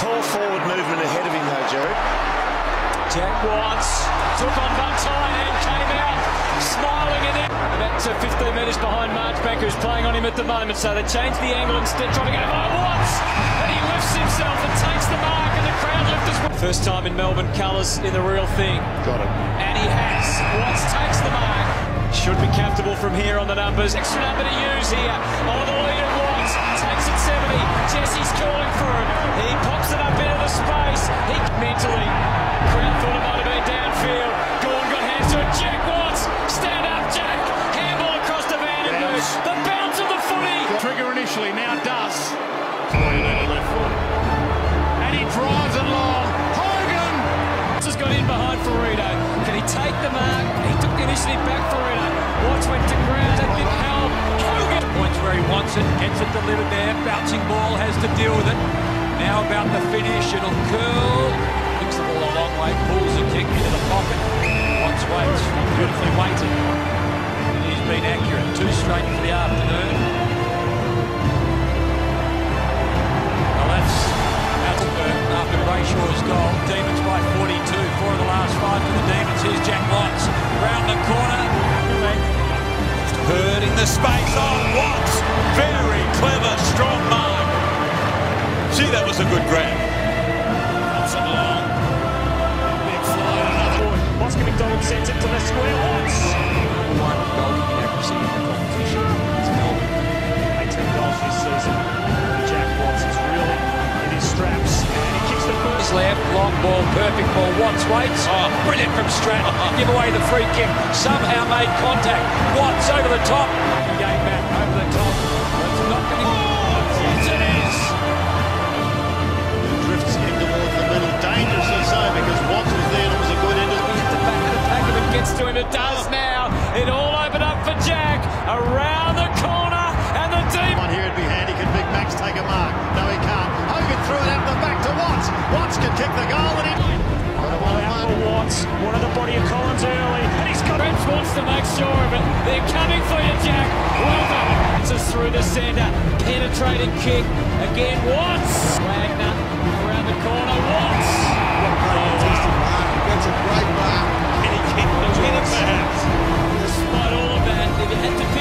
Poor forward movement ahead of him though, Jared. Jack Watts took on Buntai and came out smiling in it. About 15 metres behind Marchbank, who's playing on him at the moment. So they changed the angle instead, trying to go by Watts. And he lifts himself and takes the mark, and the crowd lift as well. First time in Melbourne colours in the real thing. Got it. And he has. Watts takes the mark. Should be comfortable from here on the numbers. Extra number to use here. On the lead of Watts. Takes it 70. Jesse's calling for him. He pops it up into the space. He mentally. Crowd thought it might have been downfield. Gawn got hands to it. Jack Watts. Stand up, Jack. Handball across the Vandenberg. The bounce of the footy. Trigger initially, now does. Left foot. And he drives it long. Hogan! Has got in behind Ferrito. Can he take the mark? He took the initiative back, Ferrito. Watts went to ground and been held. Hogan! Points where he wants it, gets it delivered there. Bouncing ball, has to deal with it. Now about the finish, it'll curl. Kicks the ball a long way, pulls the kick into the pocket. Watts waits, beautifully weighted. And he's been accurate. 2 straight for the afternoon. Well, that's Attlebert after Brayshaw's goal. Demons by 42, 4 of the last 5 to the Demons. Here's Jack Watts, round the corner. Hurting the space on Watts. Very clever, strong mark. See, that was a good grab. That's it long. Big fly, another. Oscar McDonald sends it to the square. Watts. Number 1 goalkeeping accuracy in the competition. It's Melbourne. 18 goals this season. Jack Watts is really in his straps. And he kicks the ball. His left, long ball, perfect ball. Watts waits. Oh, brilliant from Stratton. Give away the free kick. Somehow made contact. Watts over the top. Game back over the top. It's not going to. Yes, it is. Drifts in towards the middle, dangerously so, because Watts was there and it was a good end. At the back of the pack, if it gets to him, it does now. It all opened up for Jack. Around the corner, and the deep. On here, it'd be handy. Can Big Max take a mark? No, he can't. Hogan threw it out the back to Watts. Watts can kick the goal, and he. Out for Watts. One of the body of Collins early, and he's got. Brent wants to make sure of it. They're coming for you, Jack. Well done. It's us through the centre. Penetrating kick. Again, Watts. Wagner around the corner. Watts. That's a great mark. And he kicked the winner, perhaps. Despite all of that, if you had to